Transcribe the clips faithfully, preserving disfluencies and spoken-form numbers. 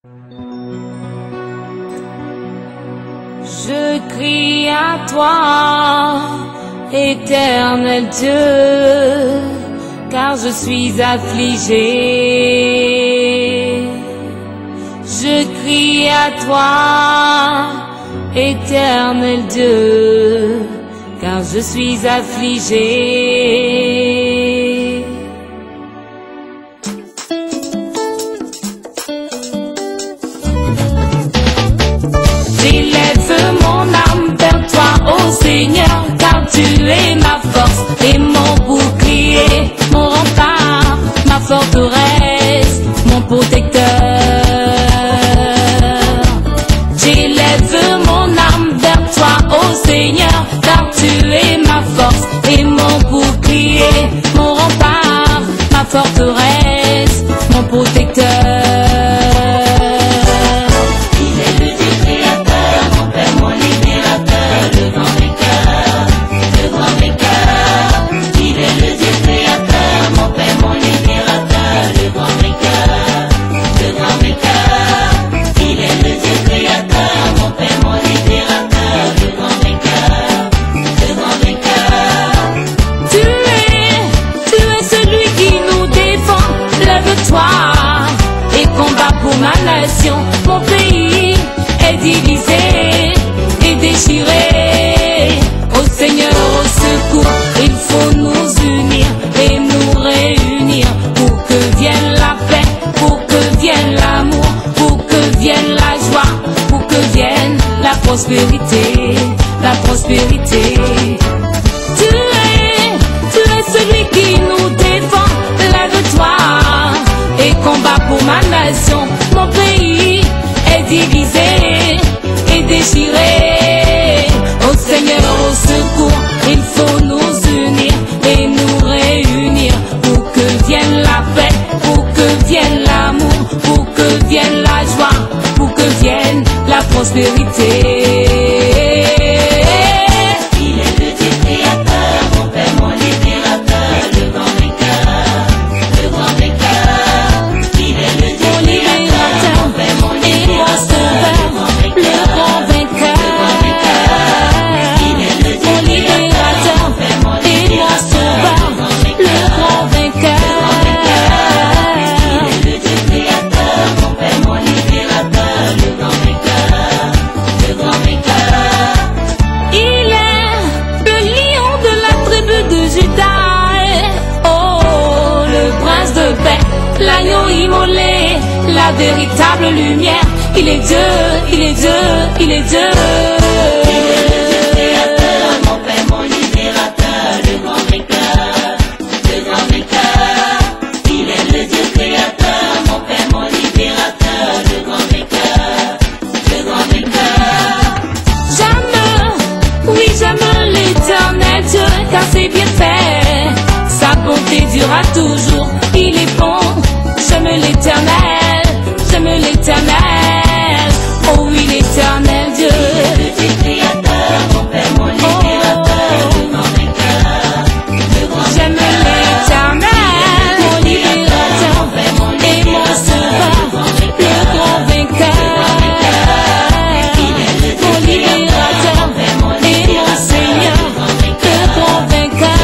Je crie à toi, éternel Dieu, car je suis affligé. Je crie à toi, éternel Dieu, car je suis affligé. J'élève mon âme vers toi, ô Seigneur, car tu es ma force et mon bouclier, mon rempart, ma forteresse, mon protecteur. J'élève mon âme vers toi, ô Seigneur, car tu es ma force et mon bouclier, mon rempart, ma forteresse, mon protecteur. Mon pays est divisé et déchiré. Ô Seigneur, au secours, il faut nous unir et nous réunir pour que vienne la paix, pour que vienne l'amour, pour que vienne la joie, pour que vienne la prospérité, la prospérité. Tu es, tu es celui qui nous défend. Lève-toi et combat pour ma nation. Mon pays est divisé et déchiré. Ô Seigneur, au secours, il faut nous unir et nous réunir pour que vienne la paix, pour que vienne l'amour, pour que vienne la joie, pour que vienne la prospérité. L'agneau immolé, la véritable lumière. Il est Dieu, il est Dieu, il est Dieu. Il est le Dieu créateur, mon Père, mon libérateur, le grand vainqueur, le grand vainqueur. Il est le Dieu créateur, mon Père, mon libérateur, le grand vainqueur, le grand vainqueur. J'aime, oui j'aime l'éternel Dieu, car c'est bien fait. Sa bonté durera toujours, il est bon. J'aime l'éternel, j'aime l'éternel. Oh oui, l'éternel Dieu. Il est le Dieu créateur, mon Père, mon libérateur, le grand vainqueur, le grand vainqueur. J'aime l'éternel, mon libérateur, et mon sauveur, le grand vainqueur. Mon libérateur, et mon Seigneur, le grand vainqueur.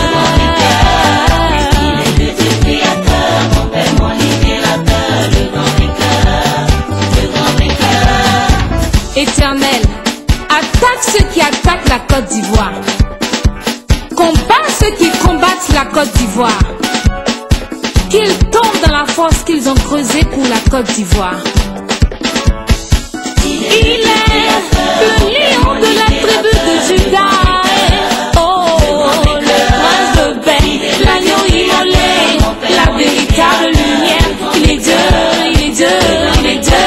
Éternel, attaque ceux qui attaquent la Côte d'Ivoire. Combat ceux qui combattent la Côte d'Ivoire. Qu'ils tombent dans la fosse qu'ils ont creusée pour la Côte d'Ivoire. Il est le lion de la tribu de Judas. Oh, le prince de paix, l'agneau immolé, la véritable lumière. Il est Dieu, il est Dieu, il est Dieu.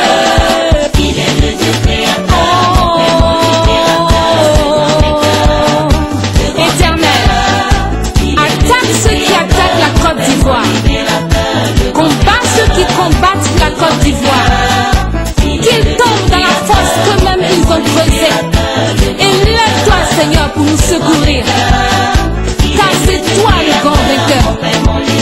Combat ceux qui combattent la Côte d'Ivoire. Qu'ils tombent dans la fosse qu'eux-mêmes ils ont creusée. Et lève-toi, Seigneur, pour nous secourir. Car c'est toi le grand vainqueur.